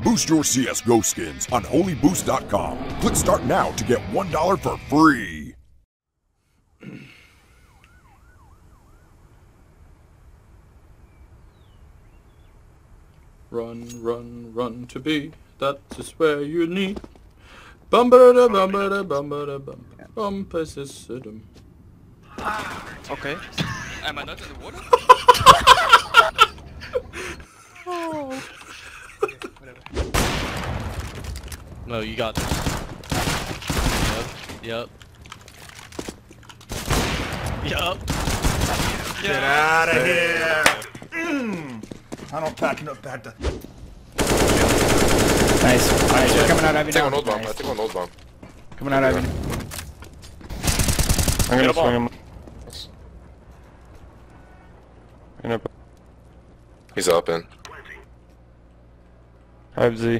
Boost your CSGO skins on HolyBoost.com. Click start now to get $1 for free. Run, run, run to be. That is where you need. Bum ba da bum ba da bum ba da bum. Bum Okay. Am I not in the water? Oh. Okay, whatever. No, you got this. Yep. Get out of here! I don't packing up back to. Nice. We're coming out heavy now. I think on old bomb. Coming out heavy. I'm gonna swing him. He's up in. 5Z.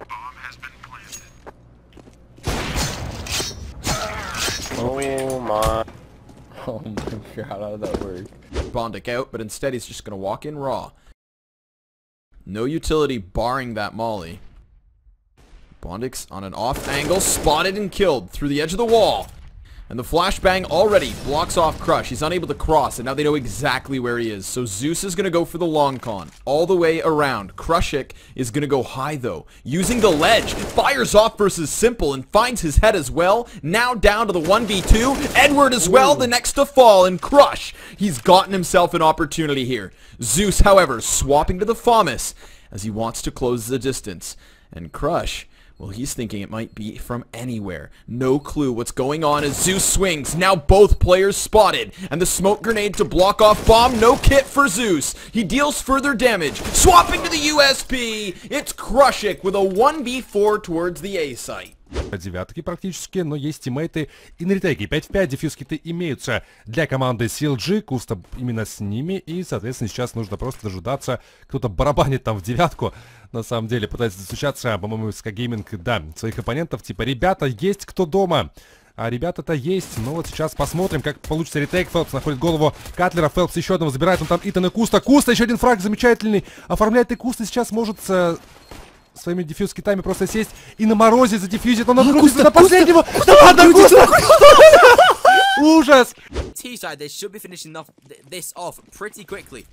Oh my. Oh my god, how did that work? Bondic out, but instead he's just gonna walk in raw. No utility barring that molly. Bondic's on an off angle, spotted and killed through the edge of the wall. And the flashbang already blocks off Crush. He's unable to cross, and now they know exactly where he is. So Zeus is going to go for the long con, all the way around. Crushik is going to go high, though, using the ledge. Fires off versus Simple and finds his head as well. Now down to the 1v2. Edward as well, the next to fall. And Crush, he's gotten himself an opportunity here. Zeus, however, swapping to the FAMAS as he wants to close the distance. And Crush, well, he's thinking it might be from anywhere. No clue what's going on as Zeus swings. Now both players spotted. And the smoke grenade to block off bomb. No kit for Zeus. He deals further damage. Swapping to the USP. It's Crushik with a 1v4 towards the A site. Девятки практически, но есть тиммейты и на ретейке. 5 в 5 дефьюз-киты имеются для команды CLG. Куста именно с ними. И, соответственно, сейчас нужно просто дожидаться. Кто-то барабанит там в девятку. На самом деле пытается достучаться, по-моему, SK Gaming, да, своих оппонентов. Типа, ребята, есть кто дома? А ребята-то есть. Но вот сейчас посмотрим, как получится ретейк. Фелпс находит голову Катлера. Фелпс еще одного забирает. Он там Итан и Куста. Куста, еще один фраг замечательный. Оформляет и Куста. Сейчас может своими дефьюз-китами просто сесть и на морозе задефьюзит. Он открутится до последнего. Да ладно, Куста! Ужас! T-side, they should be finishing this off pretty quickly.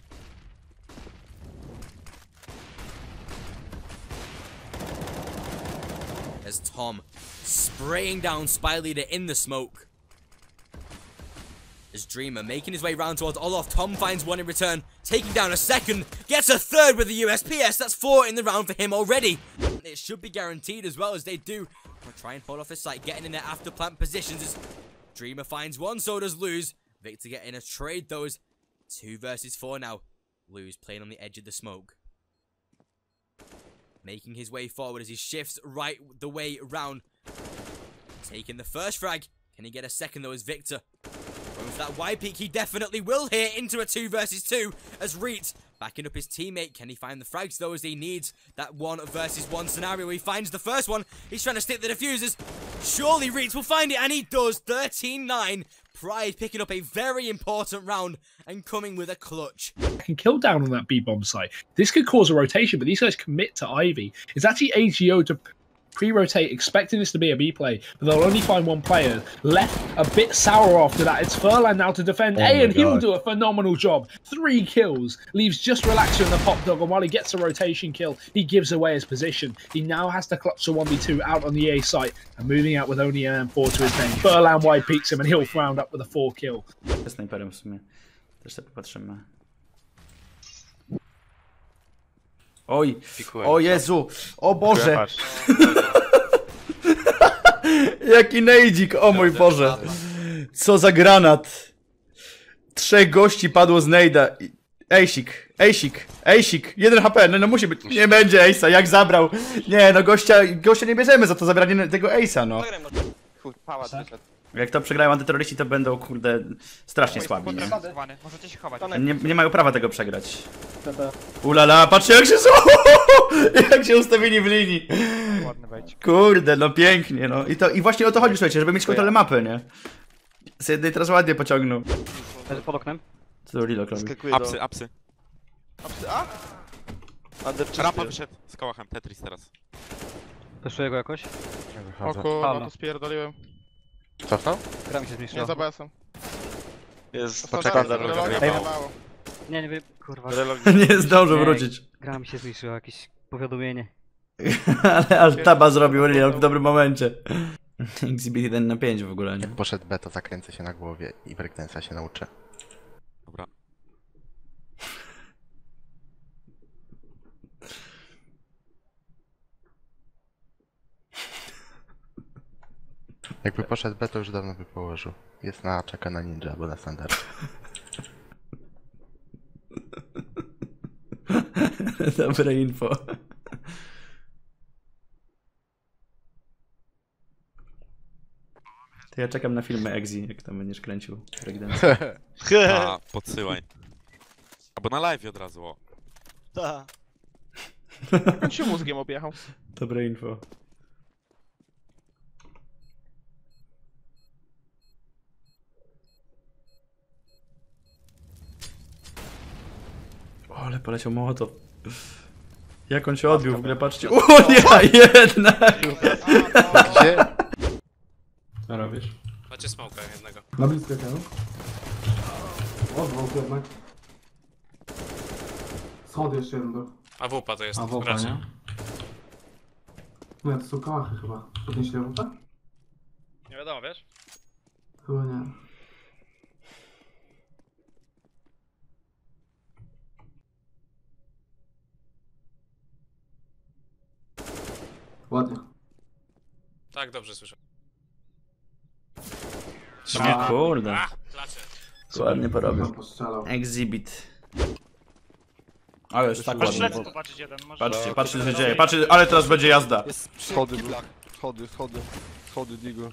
As Tom spraying down Spy Leader in the smoke. As Dreamer making his way round towards Olof. Tom finds one in return, taking down a second, gets a third with the USPS. That's 4 in the round for him already. It should be guaranteed as well as they do. We'll try and hold off this site, getting in their after plant positions as Dreamer finds one, so does Lose. Victor getting a trade though. 2 versus 4 now. Lose playing on the edge of the smoke. Making his way forward as he shifts right the way round. Taking the first frag. Can he get a second though as Victor? Going for that wide peak, he definitely will here into a 2 versus 2 as Reet backing up his teammate. Can he find the frags though as he needs that 1 versus 1 scenario? He finds the first one. He's trying to stick the diffusers. Surely Reet will find it, and he does. 13-9. Pride picking up a very important round and coming with a clutch. Can kill down on that B-bomb site. This could cause a rotation, but these guys commit to Ivy. It's actually AGO to pre-rotate, expecting this to be a B play, but they'll only find one player left a bit sour after that. It's Furlan now to defend A, and he'll do a phenomenal job. 3 kills, leaves just Relaxer in the pop dog, and while he gets a rotation kill, he gives away his position. He now has to clutch the 1v2 out on the A site, and moving out with only an M4 to his name. Furlan wide peaks him, and he'll round up with a 4 kill. Snajperem w sumie. Też sobie popatrzymy. Oj, o Jezu, o Boże. Jaki nejdzik, o mój Boże. Co za granat. 3 gości padło z nejda. Ejsik, 1 HP, no musi być. Nie będzie Ejsa, jak zabrał. Nie, no gościa nie bierzemy za to zabranie tego Ejsa, no. Jak to przegrają antyterroryści, to będą, kurde, strasznie słabi, nie? Możecie się chować. Nie mają prawa tego przegrać. Ulala, patrzcie jak się ustawili w linii. Kurde, no pięknie, no. I właśnie o to chodzi, słuchajcie, żeby mieć kontrolę mapy, nie? Z jednej teraz ładnie pociągnął. Pod oknem. Co to Relock robi? Apsy. A? Rampa wyszedł z kołachem, Tetris teraz. Peszuję go jakoś? O kurwa, to spierdoliłem. Cofnął? Gra mi się zmniejszyła. Nie za BS-em. Jest, poczekam. Nie wiem, kurwa. Nie zdążył wrócić. Gra mi się zmniejszyła, jakieś powiadomienie. Ale Altaba zrobił reload w dobrym momencie. Exhibit 1/5 w ogóle, nie? Jak poszedł B, to zakręcę się na głowie i breakdance'a się nauczę. Dobra. Jakby poszedł B, to już dawno by położył. Jest na czeka na ninja, albo na standard. Dobre info. To ja czekam na filmy Exi, jak tam będziesz kręcił breakdance. A, podsyłaj. Albo na live od razu, o. Tak. On się mózgiem objechał. Dobre info. O, ale poleciał Mołotow. Jak on się odbił w ogóle, patrzcie. O nie, jednak! Gdzie? Co robisz? Macie smoka jednego. Na blisko ten. O, dwóch jednak. Schody jeszcze jeden był. A wupa to jest. A wupa, raczej. nie? Nie, to są kałachy chyba. Podnieśli wupę? Nie wiadomo, wiesz? Chyba nie. Ładnie. Tak, dobrze słyszę. O kurde. Klacze. Ładnie porobił. Postrzelał. Exhibit. Ale jest tak Masz ładnie. popatrzeć jeden, może... Patrzcie co się dzieje. Patrzcie, ale teraz będzie jazda. Schody, Digo.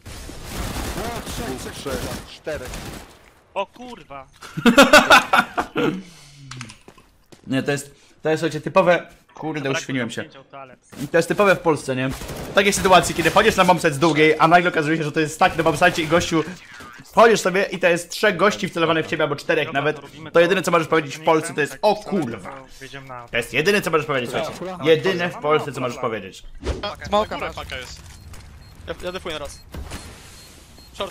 O kurwa! Nie, to jest słuchajcie, typowe... Kurde, uświeniłem się. To jest typowe w Polsce, nie? W takiej sytuacji, kiedy wchodzisz na bombsite z długiej, a nagle okazuje się, że to jest tak na bombsite i gościu... Wchodzisz sobie i to jest 3 gości wcelowanych w ciebie, albo 4 nawet. To jedyne co możesz powiedzieć w Polsce to jest o kurwa. To jest jedyne co możesz powiedzieć, słuchajcie. Jedyne w Polsce co możesz powiedzieć. Smoka raz. Paka jest. Ja defuję raz. Short.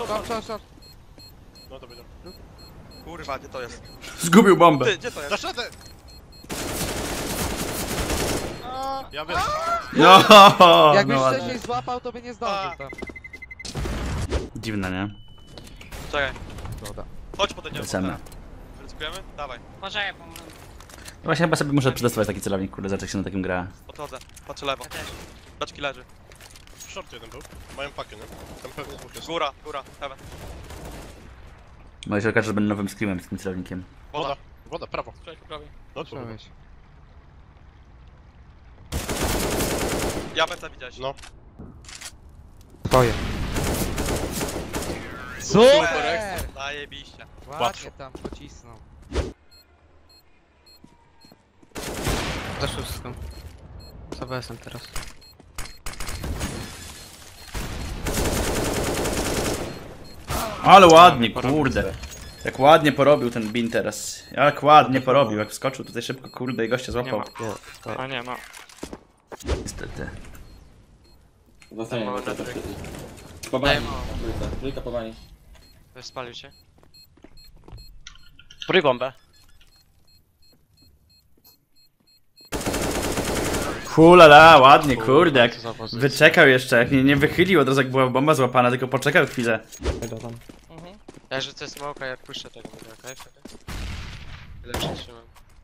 No to będzie. Kurwa, gdzie to jest? Zgubił bombę. Ty, gdzie to jest? Dasz radę! Ja wiem. No, Jakbyś no wcześniej złapał, to by nie zdążył tam. Dziwne, nie? Czekaj. Chodź potem. Wracamy. Ryzykujemy? Dawaj. Poczekaj, pomogę. Właśnie chyba sobie muszę przetestować taki celownik, kurde, zacząć się na takim gra. Podchodzę. Patrzę lewo. Paczki leży. Short jeden był. Mają pakę, nie? Tam pewnie dwóch jest. Góra, heaven. Może się okaże, że będę nowym screamem z tym celownikiem. Woda, prawo. Przejdź po prawej. No to Ja będę widzieć. No. Twoje. Super! Zajebiście. Ładnie tam pocisnął. Zeszło wszystko. Z ABS-em teraz. Ale ładnie, kurde. Jak ładnie porobił ten bin teraz. Jak ładnie porobił, jak wskoczył tutaj szybko, kurde, i gościa złapał. A nie ma. Niestety. Zostanie na to Trójka po bani. Spalił się. Prój bombę. Hulala, ładnie, kurde, jak wyczekał jeszcze, jak nie wychylił od razu jak była bomba złapana, tylko poczekał chwilę. Ja rzucę smoka, ja puszczę tego, okej? Ile przytrzymam.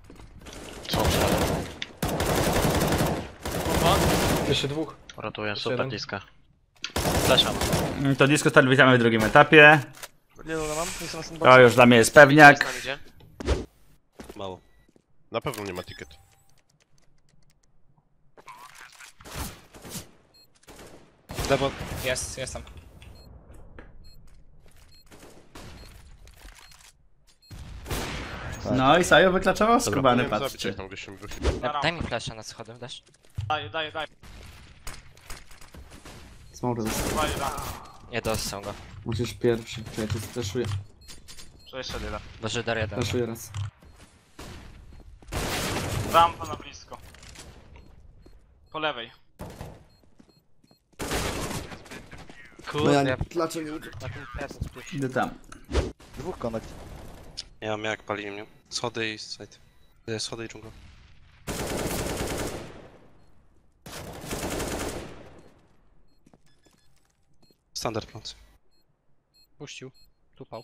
Jeszcze dwóch. Rotuję, super diska. Fleszam. To disco start witamy w drugim etapie. Nie no, mam? To już dla mnie jest pewniak. Mało. Na pewno nie ma ticket. Jest tam. No i Sajo wyklaczował skubany, patrzcie. Daj mi flasha na schodach, dasz? Daj. Smoke został. Nie dostał go. Musisz pierwszy. Czekaj, to flashuję. Jeszcze tyle. Boże, dar jeden. Flashuję raz. Rampa na blisko. Po lewej. Kurde, dlaczego nie idę tam. dwóch konekt. Ja mam jak pali mnie. Schody i side. Schody i dżungla. Standard plący. Puścił. Tupał.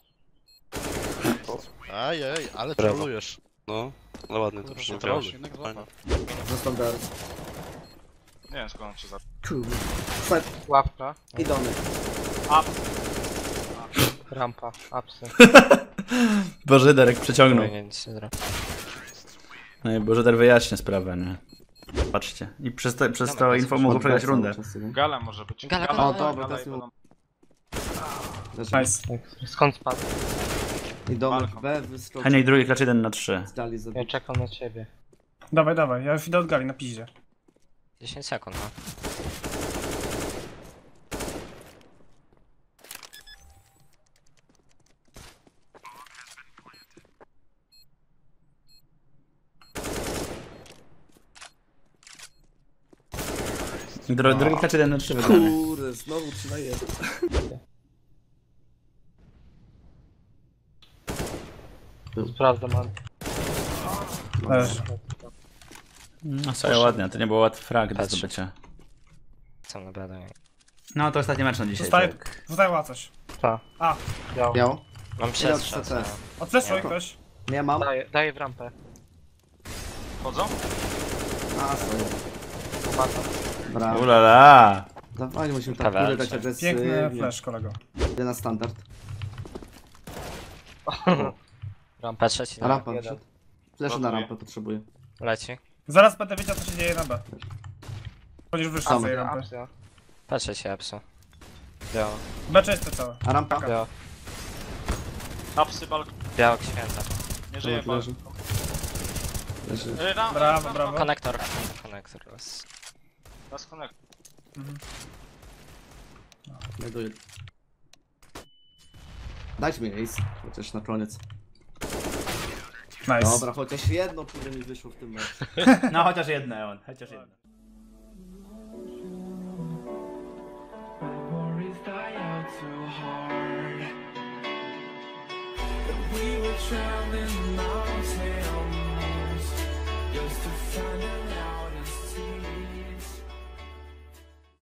Ajej, ale trolujesz. No, ale ładny to już nie trolujesz. Za standard. Nie wiem skąd on się zaczął. Kurde. Side. Łapka. I domy. Up. Rampa. Apsy. Bożyderek przeciągnął. Nic nie zrobię. No i Bożyder wyjaśnia sprawę, nie? Patrzcie. I przez to info mogą przegrać rundę. Gala może być. Gala. O, dobra, to jest Nice. Skąd spadł? I domek B wyskoczył. Henia i drugi klacz 1 na 3. Ja czekam na ciebie. Dawaj, ja już idę od gali na piździe. 10 sekund, no. Drugi klacz 1 na 3 wygrany. Kurde, znowu 3 na 1. Sprawdzam, man. No serio ładnie, to nie było łatwy frag do zdobycia. Co na badań. No to ostatni mecz na dzisiaj. Zostaje coś. Ta. A. Biał. Mam przestrzec. Odfleszuj ktoś. Nie mam. Daję w rampę. Chodzą? A, swoje. Mata. Brawo. Ulala. Dawaj, musimy tak dać agresywnie. Piękny flash, kolego. Idę na standard. Rampa trzeci. Rampa wyszedł. Flash na rampę potrzebuję. Leci. Zaraz będę wiedział, co się dzieje na B. Chodzisz wyżej z tej rampy. Patrzę się, Apsu. Biało. B czyste całe. A rampa? Biało. Apsy, balkon. Białek święta. Nie żyje balkon. Brawo. Konektor. Konektor. Raz konektor. Znajduję. Dajcie mi ace, chociaż na koniec. Nice. Dobra, chociaż jedno kurde mi wyszło w tym meczu. No chociaż jedno, chociaż jedno. We were traveling mountains just to find out.